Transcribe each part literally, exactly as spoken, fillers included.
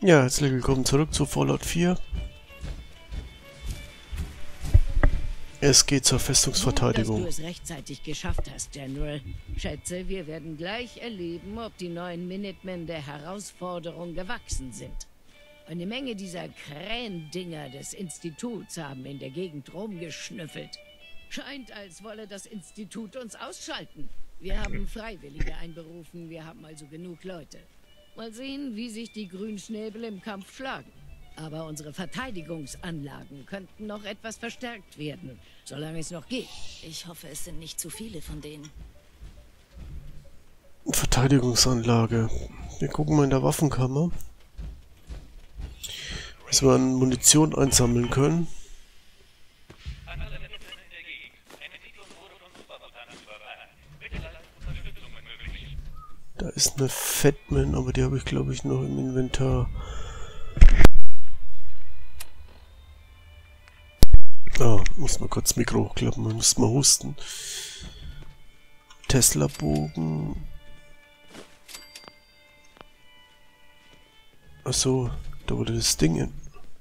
Ja, herzlich willkommen zurück zu Fallout vier. Es geht zur Festungsverteidigung. Gut, dass du es rechtzeitig geschafft hast, General. Schätze, wir werden gleich erleben, ob die neuen Minutemen der Herausforderung gewachsen sind. Eine Menge dieser Krähendinger des Instituts haben in der Gegend rumgeschnüffelt. Scheint, als wolle das Institut uns ausschalten. Wir haben Freiwillige einberufen, wir haben also genug Leute. Mal sehen, wie sich die Grünschnäbel im Kampf schlagen. Aber unsere Verteidigungsanlagen könnten noch etwas verstärkt werden, solange es noch geht. Ich hoffe, es sind nicht zu viele von denen. Verteidigungsanlage. Wir gucken mal in der Waffenkammer, bis wir an Munition einsammeln können. Da ist eine Fatman, aber die habe ich glaube ich noch im Inventar. Ah, muss mal kurz das Mikro hochklappen, man muss mal husten. Tesla-Bogen. Achso, da wurde das Ding hin.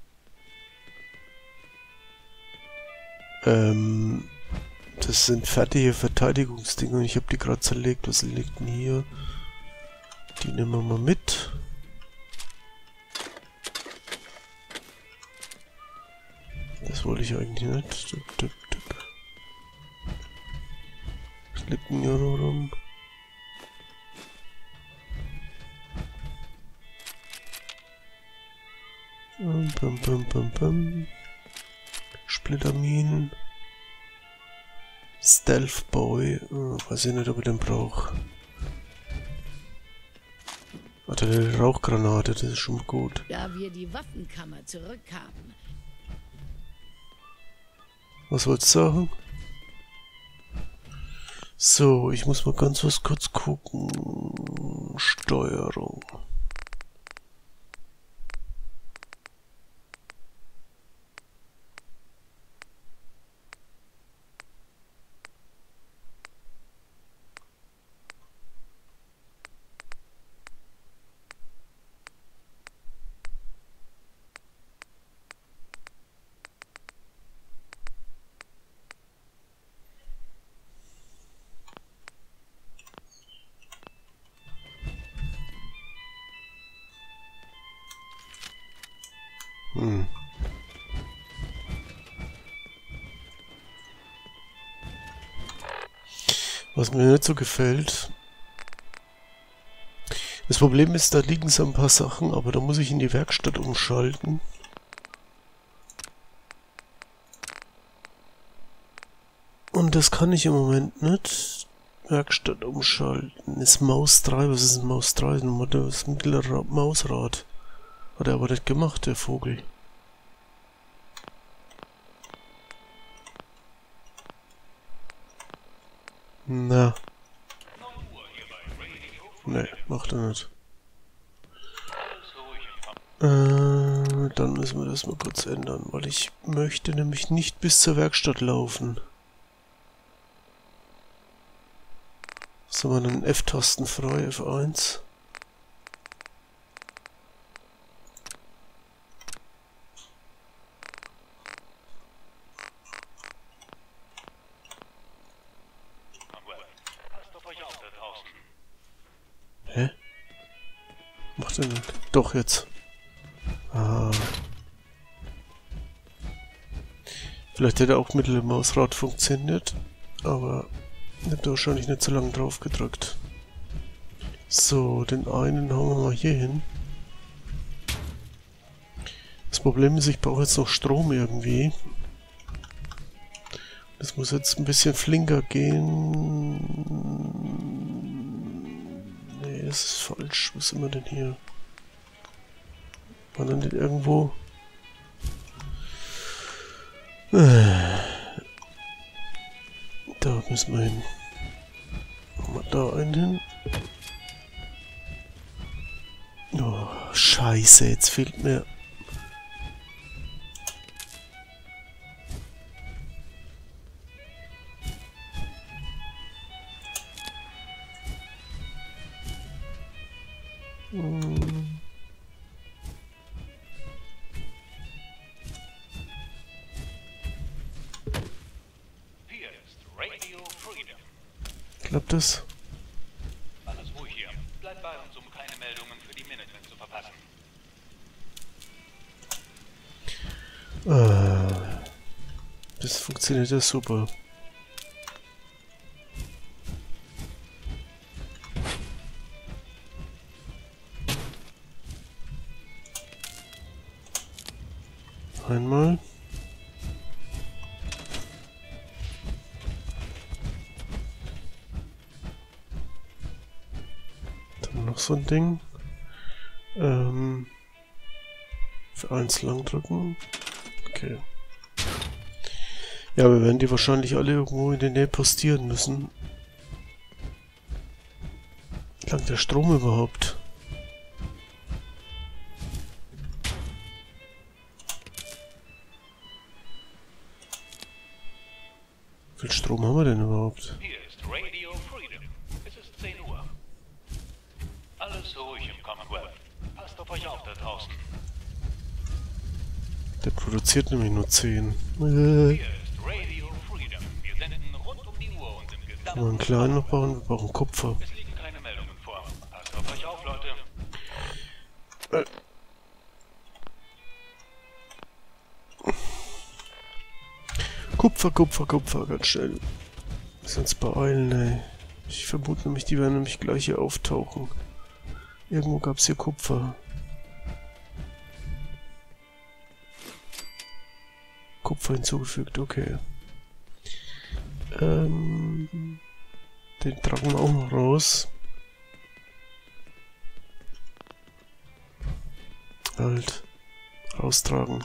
Ähm, das sind fertige Verteidigungsdinger und ich habe die gerade zerlegt. Was liegt denn hier? Die nehmen wir mal mit. Das wollte ich eigentlich nicht. Tipp, tipp, tipp. Was liegt denn hier rum? Bum, bum, bum, bum. Splitterminen. Stealth Boy. Oh, weiß ich nicht, ob ich den brauche. Warte, eine Rauchgranate, das ist schon gut. Da wir die Waffenkammer zurückhaben. Was wolltest du sagen? So, ich muss mal ganz was kurz gucken. Steuerung. Hm. Was mir nicht so gefällt. Das Problem ist, da liegen so ein paar Sachen, aber da muss ich in die Werkstatt umschalten. Und das kann ich im Moment nicht. Werkstatt umschalten. Ist Maus drei. Was ist ein Maus drei? Das mittlere Mausrad. Hat er aber nicht gemacht, der Vogel. Na. Ne, macht er nicht. Äh, dann müssen wir das mal kurz ändern, weil ich möchte nämlich nicht bis zur Werkstatt laufen. So, mal einen F-Tasten frei, F eins. Hä? Macht er nicht? Doch, jetzt. Ah. Vielleicht hätte auch mit dem Mausrad funktioniert, aber ich habe da wahrscheinlich nicht so lange drauf gedrückt. So, den einen hauen wir mal hier hin. Das Problem ist, ich brauche jetzt noch Strom irgendwie. Das muss jetzt ein bisschen flinker gehen. Nee, das ist falsch. Was sind wir denn hier? War dann nicht irgendwo? Da müssen wir hin. Machen wir da einen hin. Oh, scheiße, jetzt fehlt mir... Klappt das? Alles ruhig hier. Bleib bei uns, um keine Meldungen für die Minutemen zu verpassen. Ah, das funktioniert ja super. Einmal. Dann noch so ein Ding. Ähm, für eins lang drücken. Okay. Ja, wir werden die wahrscheinlich alle irgendwo in der Nähe postieren müssen. Wie lang der Strom überhaupt? Wie viel Strom haben wir denn überhaupt? Hier ist Radio Freedom. Es ist zehn Uhr. Alles ruhig im Commonwealth. Passt auf euch auf da draußen. Der produziert nämlich nur zehn. Hier ist Radio Freedom. Wir senden rund um die Uhr und im Kann man gesamten... einen kleinen noch bauen? Wir brauchen Kupfer. Es liegen keine Meldungen vor. Passt auf euch auf, Leute. Äh. Kupfer, Kupfer, Kupfer, ganz schnell. Müssen uns beeilen, ey. Ich vermute nämlich, die werden nämlich gleich hier auftauchen. Irgendwo gab es hier Kupfer. Kupfer hinzugefügt, okay. Ähm, den tragen wir auch noch raus. Halt. Raustragen.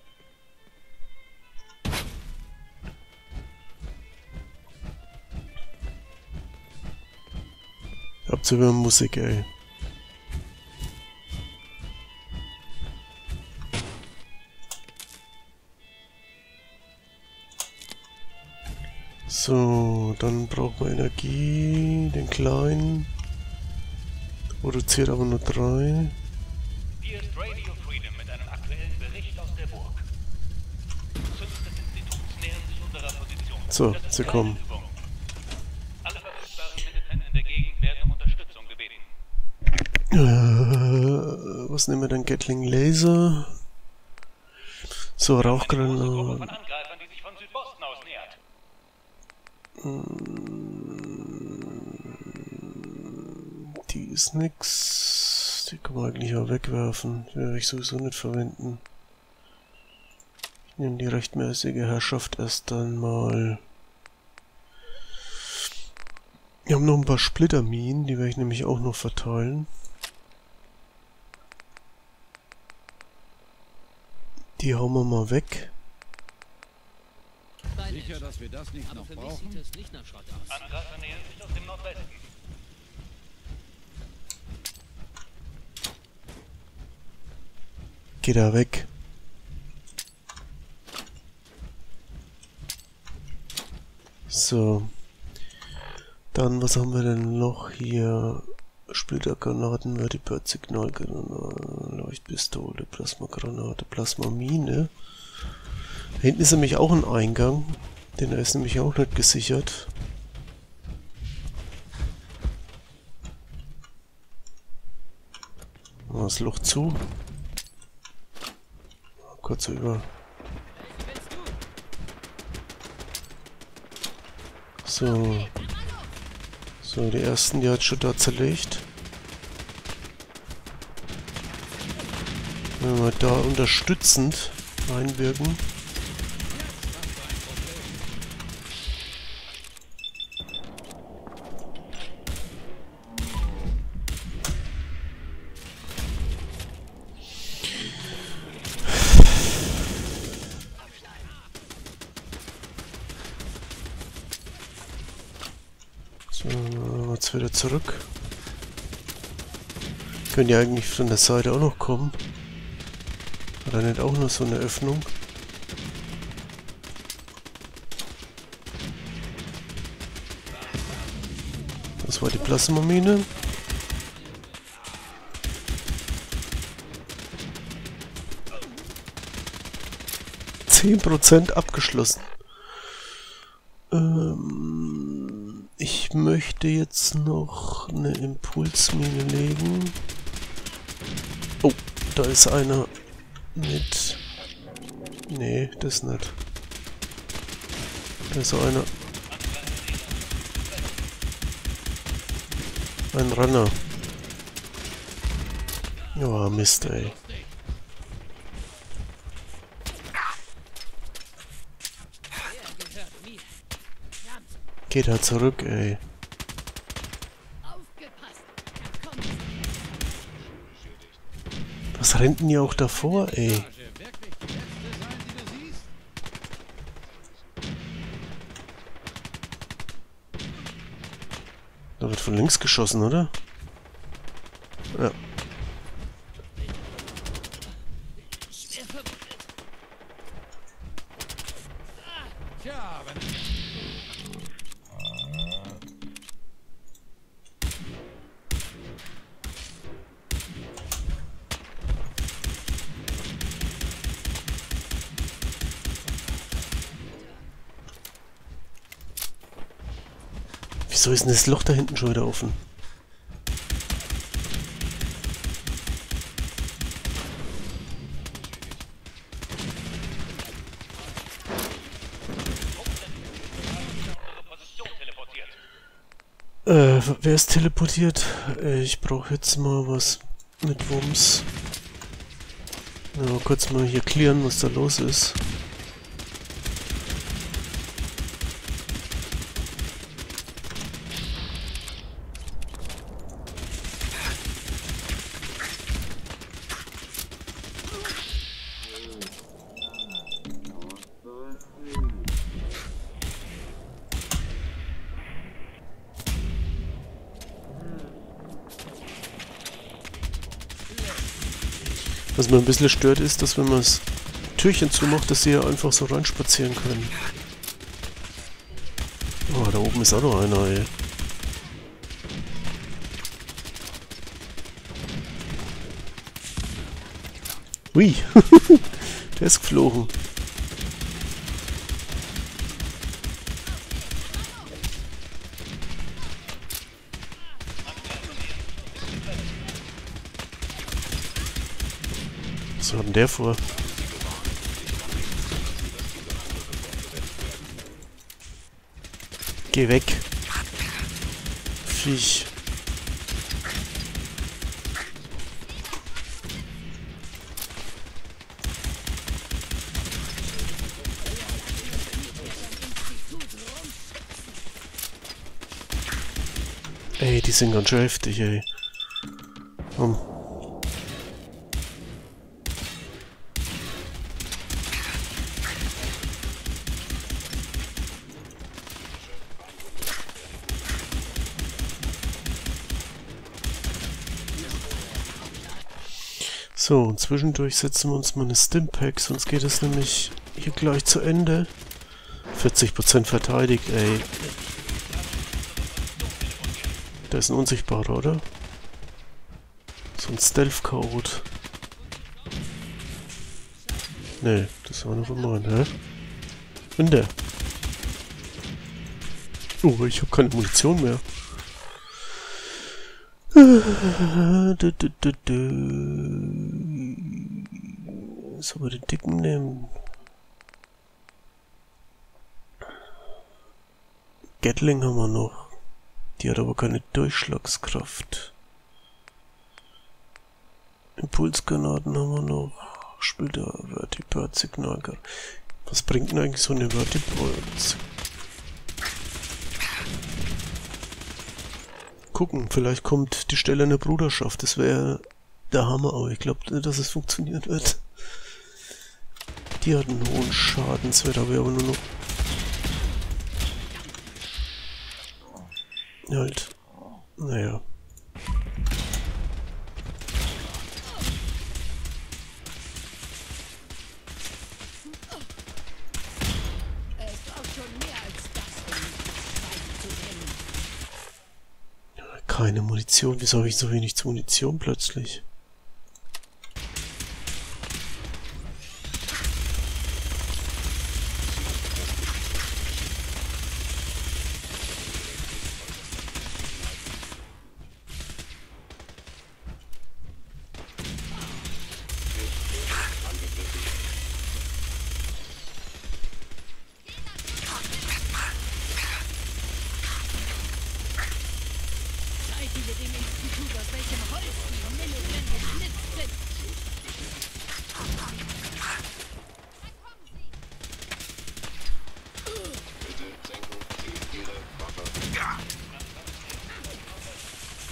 Habt ihr wieder Musik, ey. So, dann brauchen wir Energie, den kleinen. Produziert aber nur drei. Hier ist Radio Freedom mit einem aktuellen Bericht aus der Burg. Fünf des Instituts nähern sich unserer Position. So, Das ist sie keine kommen. Übung. Alle verfügbaren Minutemen in der Gegend werden um Unterstützung gebeten. Äh, was nehmen wir denn? Gatling Laser. So, Eine große Gruppe Rauchgranaten. von Angreifern, die sich von Südosten aus nähert. Die ist nix. Die kann man eigentlich auch wegwerfen. Die werde ich sowieso nicht verwenden. Ich nehme die rechtmäßige Herrschaft erst dann mal. Wir haben noch ein paar Splitterminen, die werde ich nämlich auch noch verteilen. Die hauen wir mal weg. Sicher, dass wir das nicht noch brauchen? Angreifer nähern sich aus dem Nordwesten. Geh da weg. So. Dann, was haben wir denn noch hier? Splittergranaten, Vertipad, Signalgranate, Leuchtpistole, Plasmagranate, Plasmamine. Da hinten ist nämlich auch ein Eingang. Den ist nämlich auch nicht gesichert. Machen wir das Loch zu. Kurz über. So. So, die ersten, die hat schon da zerlegt. Wenn wir da unterstützend einwirken. So, jetzt wieder zurück. Können die eigentlich von der Seite auch noch kommen? Oder nicht auch nur so eine Öffnung? Das war die Plasmamine. zehn Prozent abgeschlossen. Ähm, Ich möchte jetzt noch eine Impulsmine legen. Oh, da ist einer mit... Nee, das nicht. Da ist einer... Ein Runner. Oh, Mist, ey. Geht er zurück, ey. Was rennt denn hier auch davor, ey? Da wird von links geschossen, oder? Ja. Wieso ist denn das Loch da hinten schon wieder offen? Äh, wer ist teleportiert? Äh, ich brauche jetzt mal was mit Wumms. Ja, kurz mal hier klären, was da los ist. Was mir ein bisschen stört ist, dass wenn man das Türchen zumacht, dass sie ja einfach so reinspazieren können. Oh, da oben ist auch noch einer, ey. Ui, der ist geflogen. Was hat denn der vor? Geh weg. Viech. Ey, die sind ganz schön heftig, ey. Komm. So, und zwischendurch setzen wir uns mal eine Stimpack, sonst geht es nämlich hier gleich zu Ende. vierzig Prozent verteidigt, ey. Da ist ein Unsichtbarer, oder? So ein Stealth-Code. Nee, das war noch immer, hä? Und der? Oh, ich hab keine Munition mehr. Du, du, du, du. Sollen wir den dicken nehmen? Gatling haben wir noch. Die hat aber keine Durchschlagskraft. Impulsgranaten haben wir noch. Spielt der Vertibird-Signal. Was bringt denn eigentlich so eine Vertibird? Gucken, vielleicht kommt die Stelle einer Bruderschaft. Das wäre der Hammer, aber ich glaube nicht, dass es funktionieren wird. Die hat einen hohen Schadenswert, aber aber nur noch... Halt. Naja. Keine Munition. Wieso habe ich so wenig Munition plötzlich?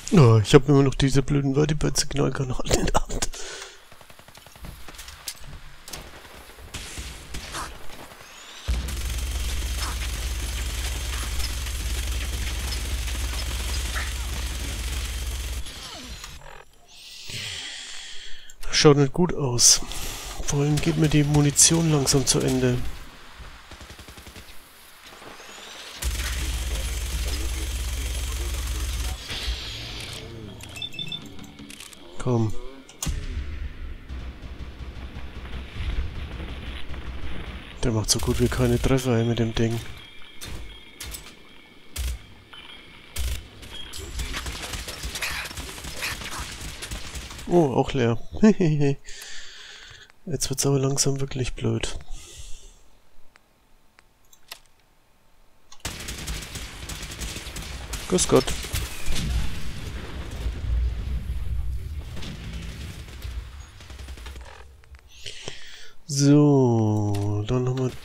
Oh, ich habe immer noch diese blöden Vertibird-Signalkanal in der Hand. Schaut nicht gut aus. Vor allem geht mir die Munition langsam zu Ende. Komm. Der macht so gut wie keine Treffer ey, mit dem Ding. Oh, auch leer. Jetzt wird's aber langsam wirklich blöd. Grüß Gott. So, dann haben wir...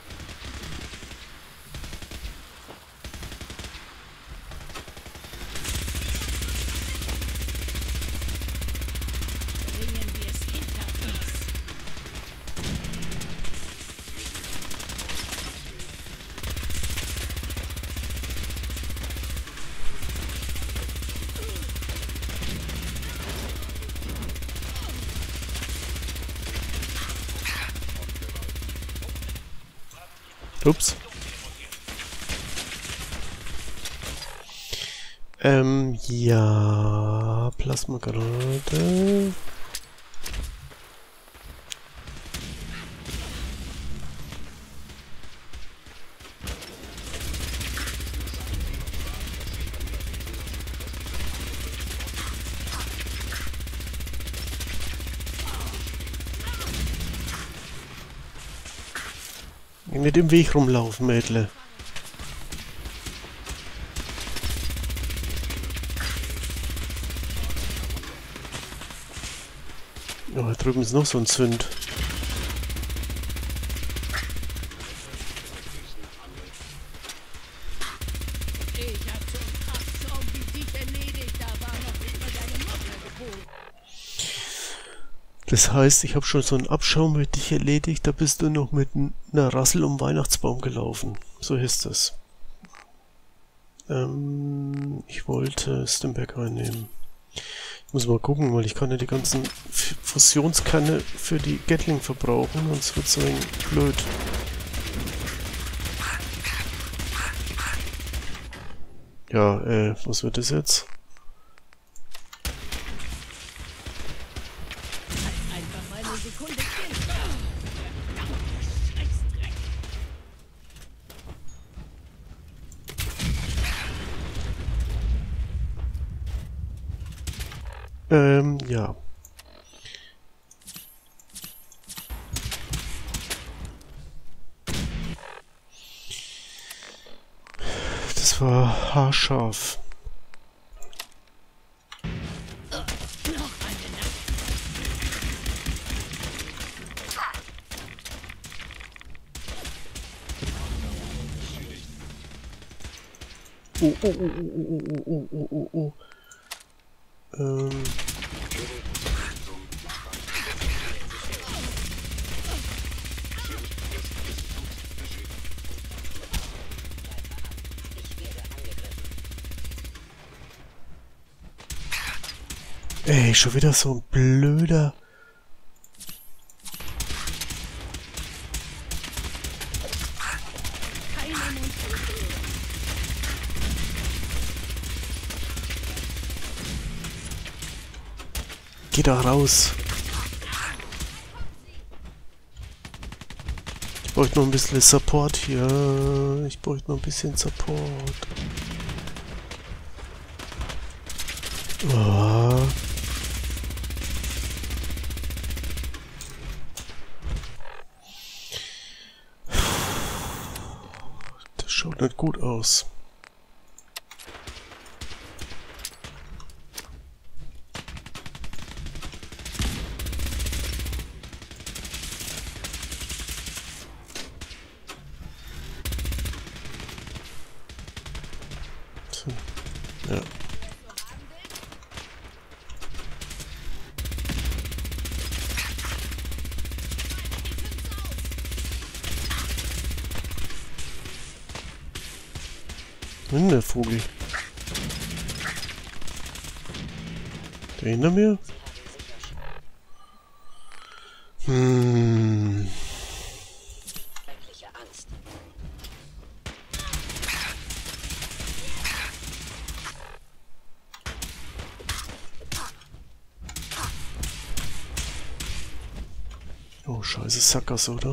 Bringen wir es hinter uns. Ups. Ähm, ja, Plasmagranate. Nicht im Weg rumlaufen, Mädle. Oh, da drüben ist noch so ein Zünd. Ich hab schon Abschaum wie dich erledigt, da war noch nicht mal deine Mutter geboren. Das heißt, ich habe schon so einen Abschaum mit dich erledigt, da bist du noch mit einer Rassel um Weihnachtsbaum gelaufen. So hieß das. Ähm, ich wollte Stimpak reinnehmen. Ich muss mal gucken, weil ich kann ja die ganzen F Fusionskerne für die Gatling verbrauchen, sonst wird es so ein blöd. Ja, äh, was wird das jetzt? Einfach mal eine Sekunde still. Verdammter Scheißdreck. Ähm, ja. Das war haarscharf. Noch eine Nacht. Oh, oh, oh, oh, oh, oh, oh, oh, oh. Ähm. Ey, schon wieder so ein blöder... Keine Munition. Geh da raus. Ich bräuchte noch ein bisschen Support hier. Ich bräuchte noch ein bisschen Support. Oh. Das schaut nicht gut aus. Ja. Wenn der Vogel. Der hinter mir? Hm. Oh, scheiße, Sackgasse, oder?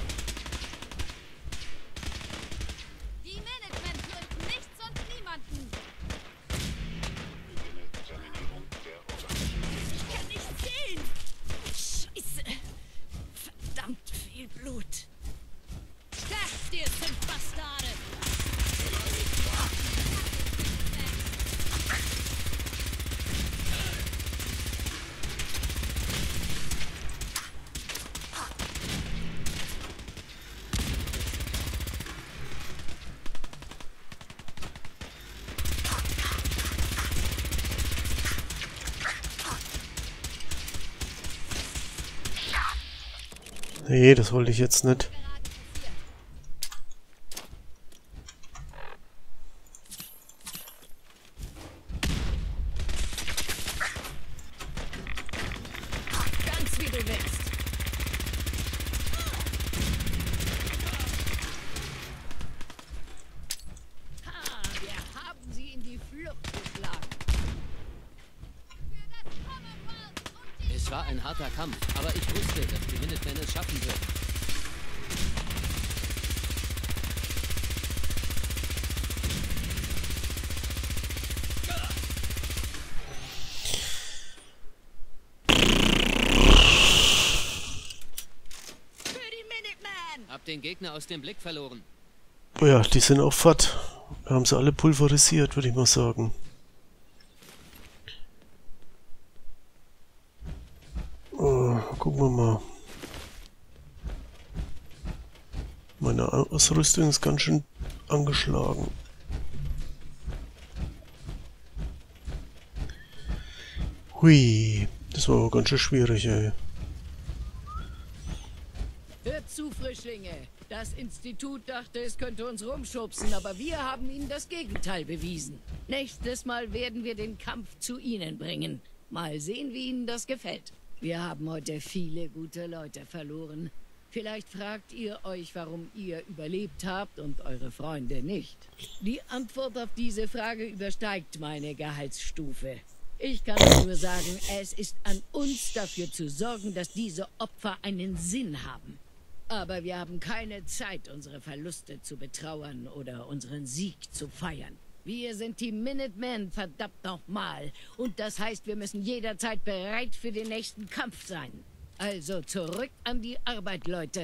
Die Minutemen töten nichts und niemanden. Ich kann nicht sehen. Scheiße. Verdammt viel Blut. Sterbt, ihr sind Bastarde. Nee, das wollte ich jetzt nicht. Ganz wie du willst. Ha, wir haben sie in die Flucht geschlagen. Es war ein harter Kampf, aber ich wusste, dass die Minutemen es schaffen würden. Für die Minutemen. Hab den Gegner aus dem Blick verloren. Oh ja, die sind auch fett. Wir haben sie alle pulverisiert, würde ich mal sagen. Oh, gucken wir mal. Meine Ausrüstung ist ganz schön angeschlagen. Hui, das war aber ganz schön schwierig, ey. Hört zu, Frischlinge. Das Institut dachte, es könnte uns rumschubsen, aber wir haben ihnen das Gegenteil bewiesen. Nächstes Mal werden wir den Kampf zu ihnen bringen. Mal sehen, wie ihnen das gefällt. Wir haben heute viele gute Leute verloren. Vielleicht fragt ihr euch, warum ihr überlebt habt und eure Freunde nicht. Die Antwort auf diese Frage übersteigt meine Gehaltsstufe. Ich kann nur sagen, es ist an uns dafür zu sorgen, dass diese Opfer einen Sinn haben. Aber wir haben keine Zeit, unsere Verluste zu betrauern oder unseren Sieg zu feiern. Wir sind die Minutemen, verdammt nochmal. Und das heißt, wir müssen jederzeit bereit für den nächsten Kampf sein. Also zurück an die Arbeit, Leute.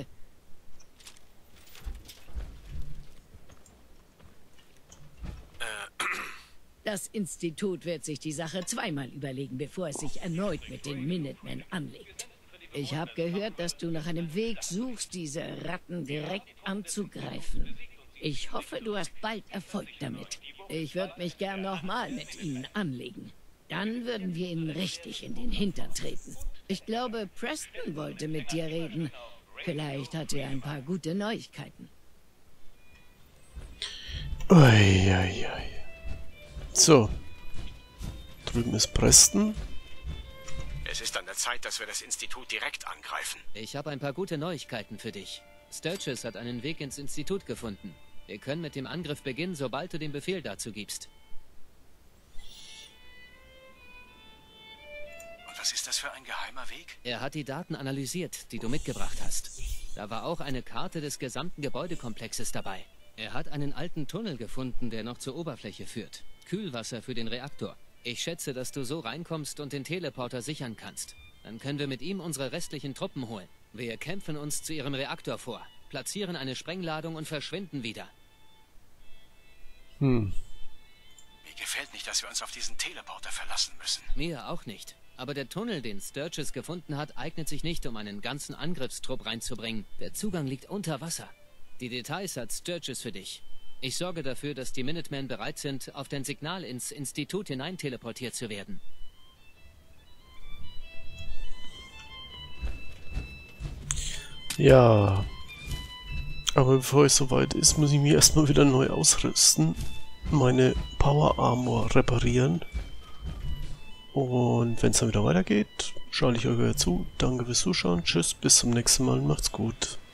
Das Institut wird sich die Sache zweimal überlegen, bevor es sich erneut mit den Minutemen anlegt. Ich habe gehört, dass du nach einem Weg suchst, diese Ratten direkt anzugreifen. Ich hoffe, du hast bald Erfolg damit. Ich würde mich gern nochmal mit ihnen anlegen. Dann würden wir ihnen richtig in den Hintern treten. Ich glaube, Preston wollte mit dir reden. Vielleicht hat er ein paar gute Neuigkeiten. Uiuiui. So. Drüben ist Preston. Es ist an der Zeit, dass wir das Institut direkt angreifen. Ich habe ein paar gute Neuigkeiten für dich. Sturges hat einen Weg ins Institut gefunden. Wir können mit dem Angriff beginnen, sobald du den Befehl dazu gibst. Und was ist das für ein geheimer Weg? Er hat die Daten analysiert, die du mitgebracht hast. Da war auch eine Karte des gesamten Gebäudekomplexes dabei. Er hat einen alten Tunnel gefunden, der noch zur Oberfläche führt. Kühlwasser für den Reaktor. Ich schätze, dass du so reinkommst und den Teleporter sichern kannst. Dann können wir mit ihm unsere restlichen Truppen holen. Wir kämpfen uns zu ihrem Reaktor vor, platzieren eine Sprengladung und verschwinden wieder. Hm. Mir gefällt nicht, dass wir uns auf diesen Teleporter verlassen müssen. Mir auch nicht. Aber der Tunnel, den Sturges gefunden hat, eignet sich nicht, um einen ganzen Angriffstrupp reinzubringen. Der Zugang liegt unter Wasser. Die Details hat Sturges für dich. Ich sorge dafür, dass die Minutemen bereit sind, auf dein Signal ins Institut hinein teleportiert zu werden. Ja. Aber bevor es soweit ist, muss ich mich erstmal wieder neu ausrüsten. meine Power Armor reparieren. Und wenn es dann wieder weitergeht, schaue ich euch wieder zu. Danke fürs Zuschauen. Tschüss, bis zum nächsten Mal. Macht's gut.